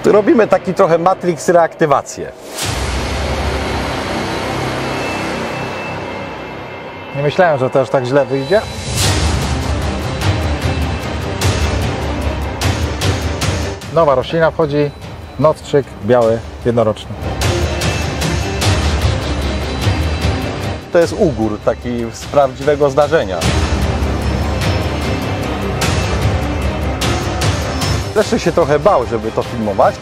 Robimy taki trochę matrix reaktywację. Nie myślałem, że to aż tak źle wyjdzie. Nowa roślina wchodzi, nocczyk biały, jednoroczny. To jest ugór taki z prawdziwego zdarzenia. Leszek się trochę bał, żeby to filmować.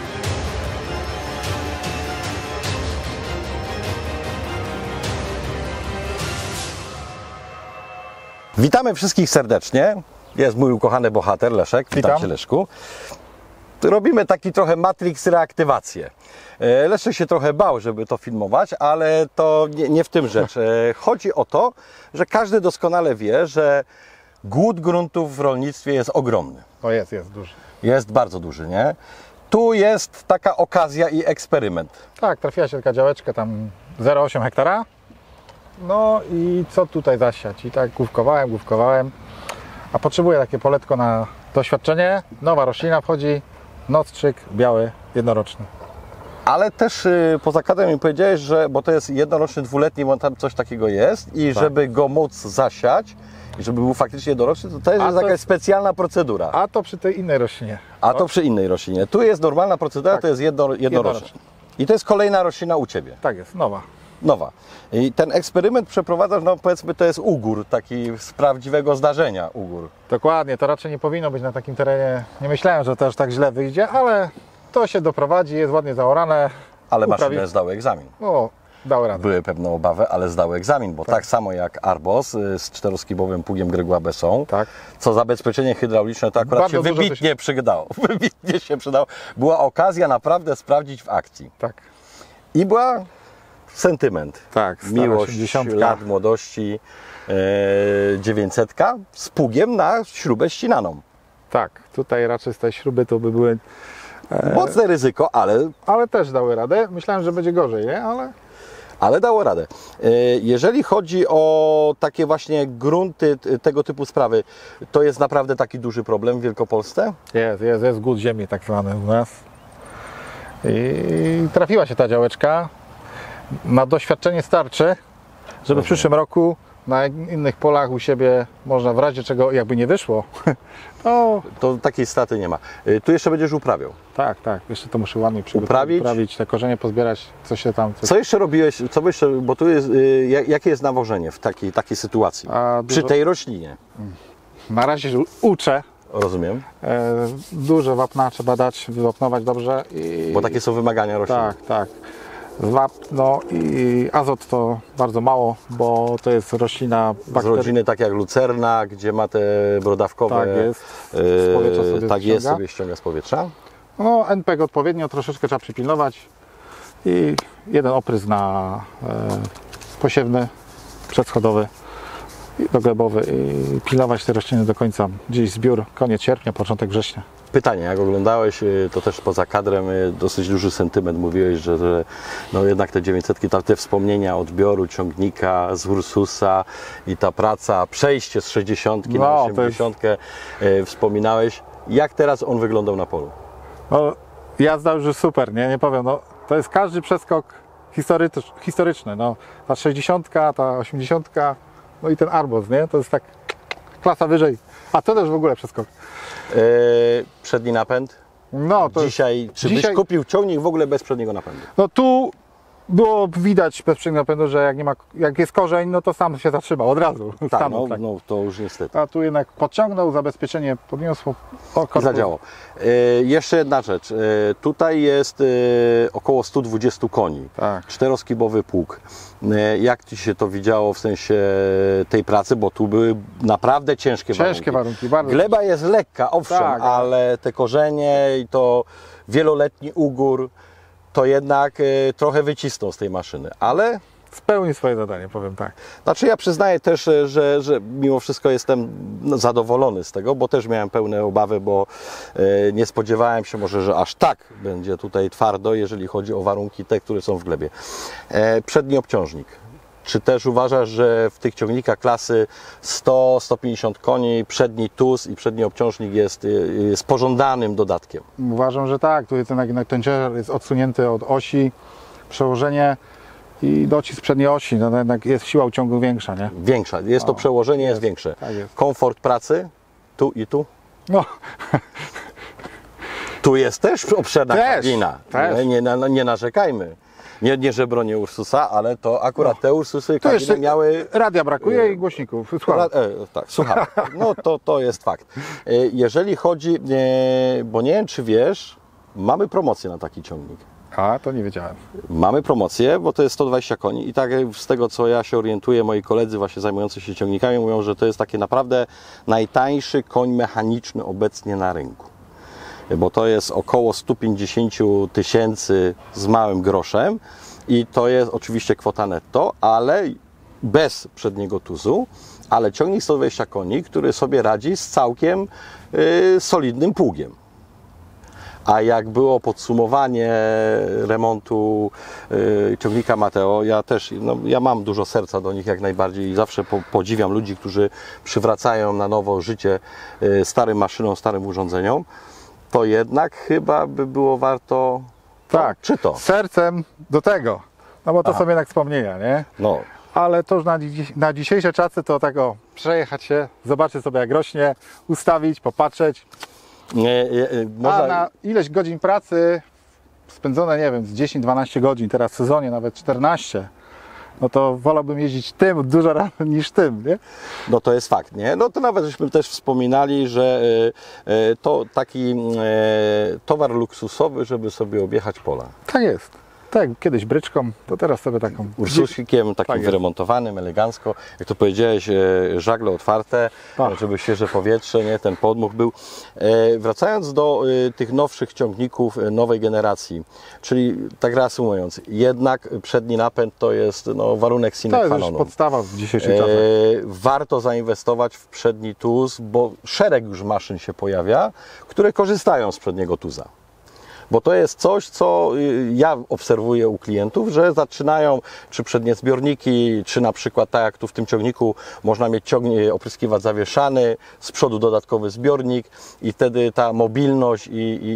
Witamy wszystkich serdecznie. Jest mój ukochany bohater Leszek. Witam Cię, Leszku. Robimy taki trochę matrix reaktywację. Leszek się trochę bał, żeby to filmować, ale to nie w tym rzecz. Chodzi o to, że każdy doskonale wie, że głód gruntów w rolnictwie jest ogromny. O jest duży. Jest bardzo duży, nie? Tu jest taka okazja i eksperyment. Tak, trafiła się taka działeczka tam 0,8 hektara. No i co tutaj zasiać? I tak główkowałem. A potrzebuję takie poletko na doświadczenie. Nowa roślina wchodzi, nocczyk biały, jednoroczny. Ale też poza kadrem mi powiedziałeś, że, bo to jest jednoroczny, dwuletni, bo tam coś takiego jest i tak, żeby go móc zasiać i żeby był faktycznie jednoroczny, to też jest jakaś specjalna procedura. A to przy tej innej roślinie. A to przy innej roślinie. Tu jest normalna procedura, tak, to jest jednoroczny. I to jest kolejna roślina u Ciebie. Tak jest, nowa. I ten eksperyment przeprowadzasz, no powiedzmy, to jest ugór, taki z prawdziwego zdarzenia ugór. Dokładnie, to raczej nie powinno być na takim terenie. Nie myślałem, że to aż tak źle wyjdzie, ale to się doprowadzi, jest ładnie zaorane. Ale maszyny zdały egzamin. O, dały radę. Były pewne obawy, ale zdały egzamin, bo tak samo jak Arbos z czteroskibowym pługiem Gregoire Besson, tak, co zabezpieczenie hydrauliczne, to akurat bardzo się wybitnie przydało. Wybitnie się przydało. Była okazja naprawdę sprawdzić w akcji. Tak. I była sentyment. Tak, miłość 80. lat młodości, 900 z pługiem na śrubę ścinaną. Tak, tutaj raczej z tej śruby to by były... Mocne ryzyko, ale też dały radę. Myślałem, że będzie gorzej, nie? Ale dało radę. Jeżeli chodzi o takie właśnie grunty, tego typu sprawy, to jest naprawdę taki duży problem w Wielkopolsce? Jest głód ziemi tak zwany u nas. I trafiła się ta działeczka. Na doświadczenie starczy, żeby w przyszłym roku na innych polach u siebie można w razie czego, jakby nie wyszło, to takiej straty nie ma. Tu jeszcze będziesz uprawiał. Tak. Jeszcze to muszę ładnie uprawić, te korzenie pozbierać, co się tam... Co jeszcze robiłeś, bo tu jest, jakie jest nawożenie w takiej sytuacji? Przy tej roślinie? Na razie uczę. Rozumiem. Duże wapna trzeba dać, wywapnować dobrze. Bo takie są wymagania roślin. Tak. Wapno i azot to bardzo mało, bo to jest roślina z rodziny tak jak lucerna, gdzie ma te brodawkowe. Tak jest. Z powietrza sobie tak jest, sobie ściąga z powietrza. No, NPK odpowiednio, troszeczkę trzeba przypilnować i jeden oprysk na posiewny, przedschodowy, doglebowy i pilnować te rośliny do końca. Gdzieś zbiór, koniec sierpnia, początek września. Pytanie, jak oglądałeś, to też poza kadrem dosyć duży sentyment. Mówiłeś, że no jednak te 900, te wspomnienia odbioru ciągnika z Ursusa i ta praca, przejście z 60 na 80 wspominałeś. Jak teraz on wyglądał na polu? No, jazda już jest super, nie powiem. No, to jest każdy przeskok historyczny. No, ta 60, ta 80, no i ten Arbos, nie? To jest tak klasa wyżej. A to też w ogóle przeskok. Przedni napęd? No, to byś kupił ciągnik w ogóle bez przedniego napędu? No tu było widać bez przedniego napędu, że jak jest korzeń, no to sam się zatrzymał od razu. Tak, no to już niestety. A tu jednak podciągnął, zabezpieczenie podniosło. I zadziałało. Jeszcze jedna rzecz. Tutaj jest około 120 koni. Tak. Czteroskibowy pług. Jak Ci się to widziało w sensie tej pracy, bo tu były naprawdę ciężkie warunki. Bardzo. Gleba jest lekka, owszem, tak, ale te korzenie i to wieloletni ugór to jednak trochę wycisnął z tej maszyny, ale... Spełni swoje zadanie, powiem tak. Znaczy ja przyznaję też, że mimo wszystko jestem zadowolony z tego, bo też miałem pełne obawy, bo nie spodziewałem się może, że aż tak będzie tutaj twardo, jeżeli chodzi o warunki te, które są w glebie. Przedni obciążnik. Czy też uważasz, że w tych ciągnikach klasy 100-150 koni przedni TUS i przedni obciążnik jest pożądanym dodatkiem? Uważam, że tak. Tutaj ten ciężar jest odsunięty od osi, przełożenie i docisk przedniej osi, no jednak jest siła uciągu większa, nie? Większa, jest to przełożenie, jest większe. Tak jest. Komfort pracy, tu i tu? No, Tu jest też obszerna Też, kabina, też. nie narzekajmy. Nie, że bronię Ursusa, ale to akurat te Ursusy tu kabiny jeszcze miały... radia brakuje i głośników. Słucham. Tak, słucham. No to jest fakt. Jeżeli chodzi, bo nie wiem czy wiesz, mamy promocję na taki ciągnik. A, to nie wiedziałem. Mamy promocję, bo to jest 120 koni i tak z tego co ja się orientuję, moi koledzy właśnie zajmujący się ciągnikami mówią, że to jest taki naprawdę najtańszy koń mechaniczny obecnie na rynku. Bo to jest około 150 tysięcy z małym groszem i to jest oczywiście kwota netto, ale bez przedniego tuzu, ale ciągnik 120 koni, który sobie radzi z całkiem solidnym pługiem. A jak było podsumowanie remontu ciągnika Mateo, ja też, ja mam dużo serca do nich jak najbardziej i zawsze podziwiam ludzi, którzy przywracają na nowo życie starym maszynom, starym urządzeniom, to jednak chyba by było warto Tak, czy to? sercem do tego, no bo to Aha. są jednak wspomnienia, nie? No, Ale to już na dzisiejsze czasy to tego przejechać się, zobaczyć sobie jak rośnie, ustawić, popatrzeć. A można, na ileś godzin pracy spędzone, nie wiem, z 10-12 godzin, teraz w sezonie nawet 14, no to wolałbym jeździć tym dużo razy niż tym, nie? no to jest fakt, nie? No to nawet żeśmy też wspominali, że to taki towar luksusowy, żeby sobie objechać pola. Tak jest. Tak, kiedyś bryczką, to teraz sobie taką... Ursusikiem takim Tak jest. wyremontowanym, elegancko. Jak to powiedziałeś, żagle otwarte, Tak. żeby świeże powietrze, nie, ten podmuch był. Wracając do tych nowszych ciągników nowej generacji, czyli tak reasumując, jednak przedni napęd to jest warunek sine To qua jest już non. podstawa w dzisiejszych czasach. Warto zainwestować w przedni TUZ, bo szereg już maszyn się pojawia, które korzystają z przedniego TUZa. Bo to jest coś, co ja obserwuję u klientów, że zaczynają czy przednie zbiorniki, czy na przykład tak jak tu w tym ciągniku można mieć opryskiwacz zawieszany, z przodu dodatkowy zbiornik i wtedy ta mobilność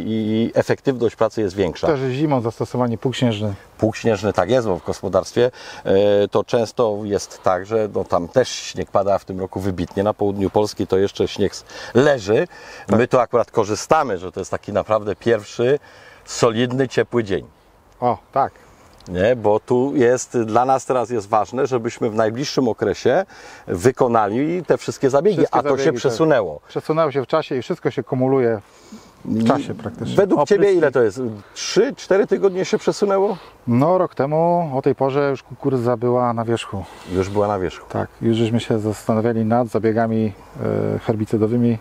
i efektywność pracy jest większa. Też zimą zastosowanie pług śnieżny. Pług śnieżny tak jest, bo w gospodarstwie to często jest tak, że tam też śnieg pada w tym roku wybitnie. Na południu Polski to jeszcze śnieg leży. My to akurat korzystamy, że to jest taki naprawdę pierwszy solidny, ciepły dzień. O, tak. Nie? Bo tu jest, dla nas teraz jest ważne, żebyśmy w najbliższym okresie wykonali te wszystkie zabiegi, Wszystkie a to zabiegi, się tak. przesunęło. Przesunęło się w czasie i wszystko się kumuluje w czasie praktycznie. Według Ciebie Opryski. ile to jest? 3-4 tygodnie się przesunęło? No rok temu o tej porze już kukurydza była na wierzchu. Już była na wierzchu. Tak, już żeśmy się zastanawiali nad zabiegami herbicydowymi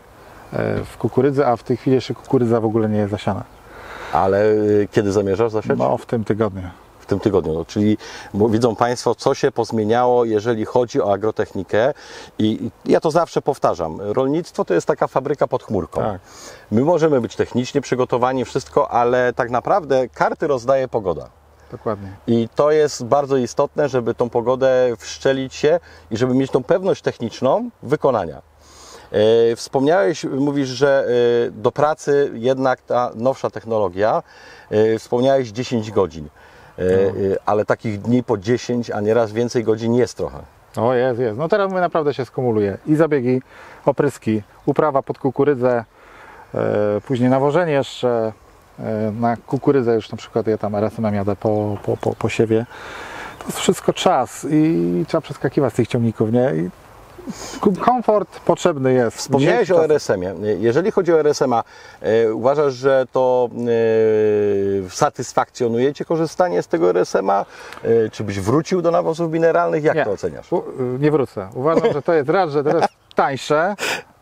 w kukurydzy, a w tej chwili jeszcze kukurydza w ogóle nie jest zasiana. Ale kiedy zamierzasz zasiać? No w tym tygodniu. W tym tygodniu. No, czyli widzą Państwo, co się pozmieniało, jeżeli chodzi o agrotechnikę. I ja to zawsze powtarzam. Rolnictwo to jest taka fabryka pod chmurką. Tak. My możemy być technicznie przygotowani, wszystko, ale tak naprawdę karty rozdaje pogoda. Dokładnie. I to jest bardzo istotne, żeby tą pogodę wszczelić się i żeby mieć tą pewność techniczną wykonania. Wspomniałeś, mówisz, że do pracy jednak ta nowsza technologia, wspomniałeś 10 godzin, ale takich dni po 10, a nieraz więcej godzin jest trochę. O, jest. No teraz my naprawdę się skumuluje. I zabiegi, opryski, uprawa pod kukurydzę, później nawożenie jeszcze, na kukurydzę już na przykład ja tam RSM-em jadę po siewie. To jest wszystko czas i trzeba przeskakiwać z tych ciągników, nie? I komfort potrzebny jest. Wspomniałeś o RSM-ie. Jeżeli chodzi o RSM-a, uważasz, że to satysfakcjonuje Cię korzystanie z tego RSM-a? Czy byś wrócił do nawozów mineralnych? Jak Nie. to oceniasz? Nie wrócę. Uważam, że to jest raz, że to jest tańsze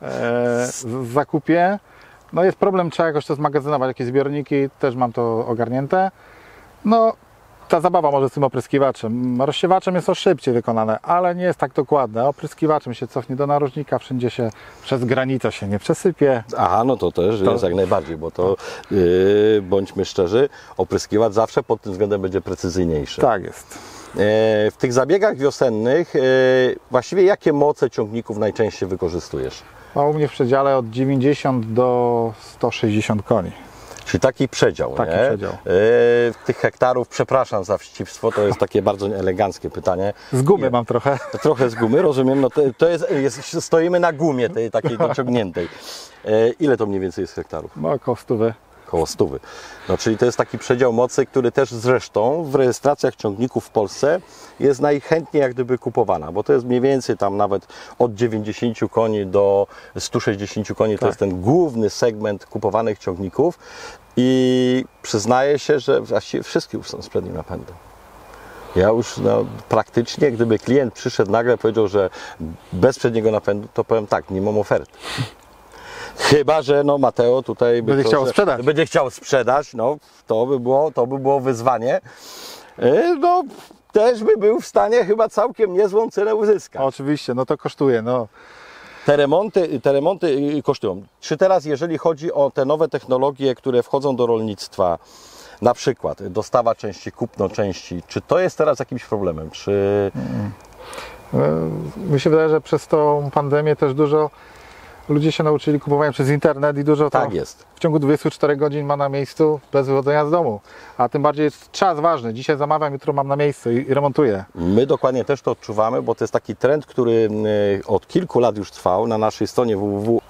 w zakupie. No jest problem, trzeba jakoś to zmagazynować, jakieś zbiorniki, też mam to ogarnięte. No ta zabawa może z tym opryskiwaczem. Rozsiewaczem jest to szybciej wykonane, ale nie jest tak dokładne. Opryskiwaczem się cofnie do narożnika, wszędzie się przez granicę się nie przesypie. Aha, no to też jest jak najbardziej, bo to bądźmy szczerzy, opryskiwacz zawsze pod tym względem będzie precyzyjniejszy. Tak jest. W tych zabiegach wiosennych właściwie jakie moce ciągników najczęściej wykorzystujesz? A u mnie w przedziale od 90 do 160 koni. Czyli taki przedział, Taki nie? przedział. Tych hektarów, przepraszam za wścibstwo, to jest takie bardzo eleganckie pytanie. Z gumy mam trochę. Trochę z gumy, rozumiem. No to stoimy na gumie tej takiej dociągniętej. Ile to mniej więcej jest hektarów? No, około 100. Koło 100. No, czyli to jest taki przedział mocy, który też zresztą w rejestracjach ciągników w Polsce jest najchętniej jak gdyby kupowana, bo to jest mniej więcej tam nawet od 90 koni do 160 koni, to Tak. jest ten główny segment kupowanych ciągników i przyznaję się, że właściwie wszystkie już są z przednim napędem. Ja już praktycznie, gdyby klient przyszedł nagle i powiedział, że bez przedniego napędu, to powiem tak, nie mam oferty. Chyba że Mateo tutaj będzie chciał sprzedać, to by było wyzwanie. Też by był w stanie chyba całkiem niezłą cenę uzyskać. Oczywiście, no to kosztuje. No. Te remonty kosztują. Czy teraz, jeżeli chodzi o te nowe technologie, które wchodzą do rolnictwa, na przykład dostawa części, kupno części, czy to jest teraz jakimś problemem? Mi się wydaje, że przez tą pandemię też dużo ludzie się nauczyli kupowania przez internet i dużo Tak to jest. w ciągu 24 godzin ma na miejscu bez wychodzenia z domu. A tym bardziej jest czas ważny. Dzisiaj zamawiam, jutro mam na miejscu i remontuję. My dokładnie też to odczuwamy, bo to jest taki trend, który od kilku lat już trwał na naszej stronie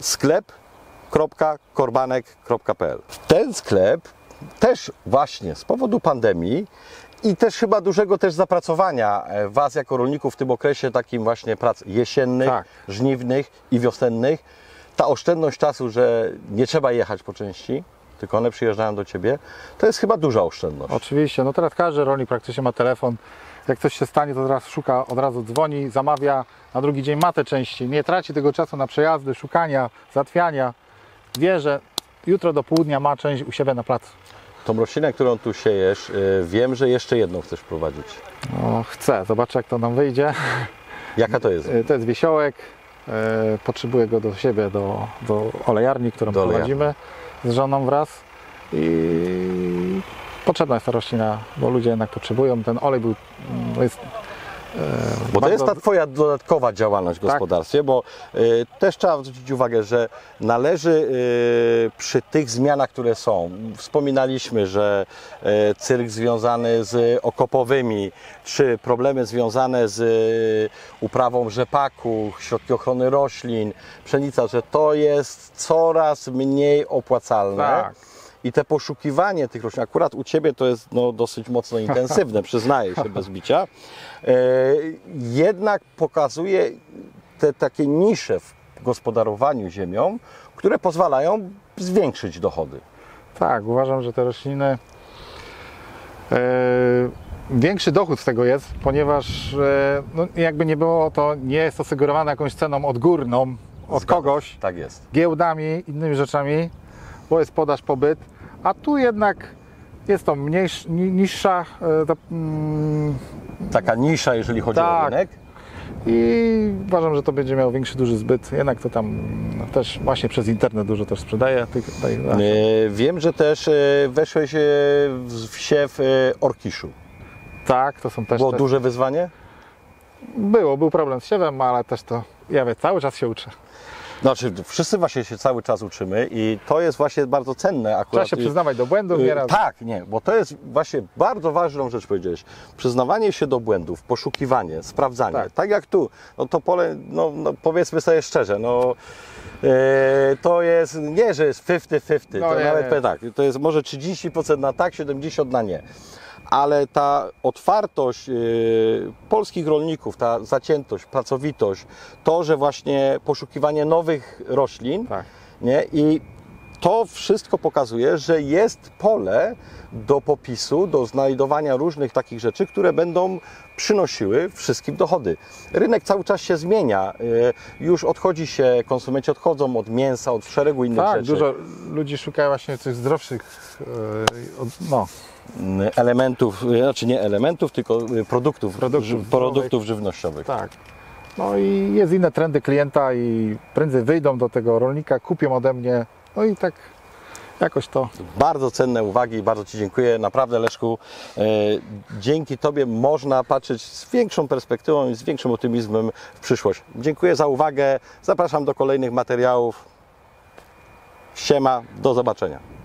www.sklep.korbanek.pl. Ten sklep też właśnie z powodu pandemii i też chyba dużego też zapracowania Was jako rolników w tym okresie takim właśnie prac jesiennych, Tak. żniwnych i wiosennych, ta oszczędność czasu, że nie trzeba jechać po części, tylko one przyjeżdżają do Ciebie, to jest chyba duża oszczędność. Oczywiście, no teraz każdy rolnik praktycznie ma telefon. Jak coś się stanie, to teraz szuka, od razu dzwoni, zamawia, na drugi dzień ma te części. Nie traci tego czasu na przejazdy, szukania, załatwiania. Wie, że jutro do południa ma część u siebie na placu. Tą roślinę, którą tu siejesz, wiem, że jeszcze jedną chcesz prowadzić. No, chcę, zobaczę jak to nam wyjdzie. Jaka to jest? To jest wiesiołek. Potrzebuję go do siebie, do olejarni, którą Do prowadzimy z żoną wraz. I potrzebna jest ta roślina, bo ludzie jednak potrzebują. Ten olej jest Bo to bardzo... jest ta Twoja dodatkowa działalność w gospodarstwie, bo też trzeba zwrócić uwagę, że należy przy tych zmianach, które są, wspominaliśmy, że cyrk związany z okopowymi, czy problemy związane z uprawą rzepaku, środki ochrony roślin, pszenica, że to jest coraz mniej opłacalne. Tak. I te poszukiwanie tych roślin, akurat u Ciebie to jest dosyć mocno intensywne, przyznaję się bez bicia, jednak pokazuje te takie nisze w gospodarowaniu ziemią, które pozwalają zwiększyć dochody. Tak, uważam, że te rośliny większy dochód z tego jest, ponieważ jakby nie było, to nie jest to sugerowane jakąś ceną odgórną od kogoś, Tak jest. giełdami, innymi rzeczami, bo jest podaż, popyt, a tu jednak jest to niższa Taka nisza, jeżeli chodzi o Tak. rynek. i uważam, że to będzie miało większy, duży zbyt. Jednak to tam też właśnie przez internet dużo też sprzedaję. Wiem, że też weszłeś w siew orkiszu. Tak, to są też... Było duże wyzwanie? Był problem z siewem, ale też to, cały czas się uczę. Znaczy, wszyscy właśnie się cały czas uczymy i to jest właśnie bardzo cenne akurat. Trzeba się przyznawać do błędów nieraz. Tak, bo to jest właśnie bardzo ważną rzecz powiedziałeś. Przyznawanie się do błędów, poszukiwanie, sprawdzanie. Tak jak tu, to pole, powiedzmy sobie szczerze, to jest nie, że jest 50-50, to nawet powiem tak, to jest może 30% na tak, 70% na nie. Ale ta otwartość polskich rolników, ta zaciętość, pracowitość, to, że właśnie poszukiwanie nowych roślin, Tak. nie? I to wszystko pokazuje, że jest pole do popisu, do znajdowania różnych takich rzeczy, które będą przynosiły wszystkim dochody. Rynek cały czas się zmienia. Już konsumenci odchodzą od mięsa, od szeregu innych Tak, rzeczy. dużo ludzi szuka właśnie tych zdrowszych elementów, znaczy nie elementów, tylko produktów żywnościowych. Tak. No i jest inne trendy klienta i prędzej wyjdą do tego rolnika, kupią ode mnie. No i tak jakoś to... Bardzo cenne uwagi, bardzo Ci dziękuję. Naprawdę, Leszku, dzięki Tobie można patrzeć z większą perspektywą i z większym optymizmem w przyszłość. Dziękuję za uwagę. Zapraszam do kolejnych materiałów. Siema, do zobaczenia.